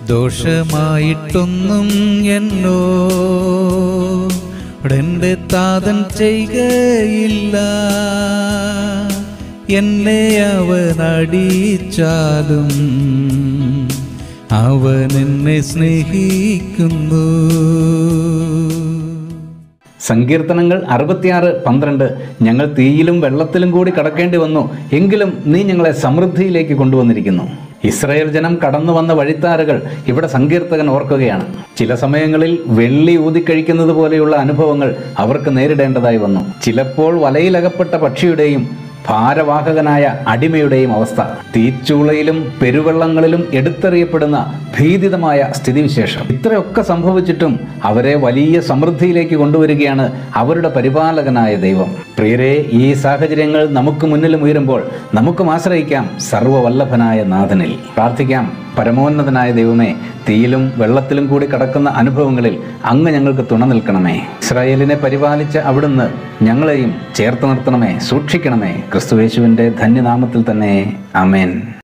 ദോഷമായിട്ടൊന്നും എന്നോടെന്റെ താതൻ ചെയ്യുകയില്ല. എന്നെ അവൻ അടിച്ചാലും അവൻ എന്നെ സ്നേഹിക്കുന്നു. സങ്കീർത്തനങ്ങൾ 66:12 ഞങ്ങൾ തീയിലും വെള്ളത്തിലും കൂടി കടക്കേണ്ടി വന്നു, എങ്കിലും നീ ഞങ്ങളെ സമൃദ്ധിയിലേക്ക് കൊണ്ടുവന്നിരിക്കുന്നു. ഇസ്രായേൽ ജനം കടന്നു വന്ന വഴിത്താരകൾ ഇവിടെ സങ്കീർത്തകൻ ഓർക്കുകയാണ്. ചില സമയങ്ങളിൽ വെള്ളി ഊതിക്കഴിക്കുന്നത് പോലെയുള്ള അനുഭവങ്ങൾ അവർക്ക് നേരിടേണ്ടതായി വന്നു. ചിലപ്പോൾ വലയിലകപ്പെട്ട പക്ഷിയുടെയും ഭാരവാഹകനായ അടിമയുടെയും അവസ്ഥ, തീച്ചൂളയിലും പെരുവെള്ളങ്ങളിലും എടുത്തെറിയപ്പെടുന്ന ഭീതിതമായ സ്ഥിതിവിശേഷം. ഇത്രയൊക്കെ സംഭവിച്ചിട്ടും അവരെ വലിയ സമൃദ്ധിയിലേക്ക് കൊണ്ടുവരികയാണ് അവരുടെ പരിപാലകനായ ദൈവം. പ്രിയരെ, ഈ സാഹചര്യങ്ങൾ നമുക്ക് മുന്നിലും ഉയരുമ്പോൾ നമുക്കും ആശ്രയിക്കാം സർവ്വവല്ലഭനായ നാഥനിൽ. പ്രാർത്ഥിക്കാം. പരമോന്നതനായ ദൈവമേ, തീയിലും വെള്ളത്തിലും കൂടി കടക്കുന്ന അനുഭവങ്ങളിൽ അങ്ങ് ഞങ്ങൾക്ക് തുണ നിൽക്കണമേ. ഇസ്രായേലിനെ പരിപാലിച്ച അവിടുന്ന് ഞങ്ങളെയും ചേർത്ത് നിർത്തണമേ, സൂക്ഷിക്കണമേ. ക്രിസ്തുയേശുവിൻ്റെ ധന്യനാമത്തിൽ തന്നെ. ആമേൻ.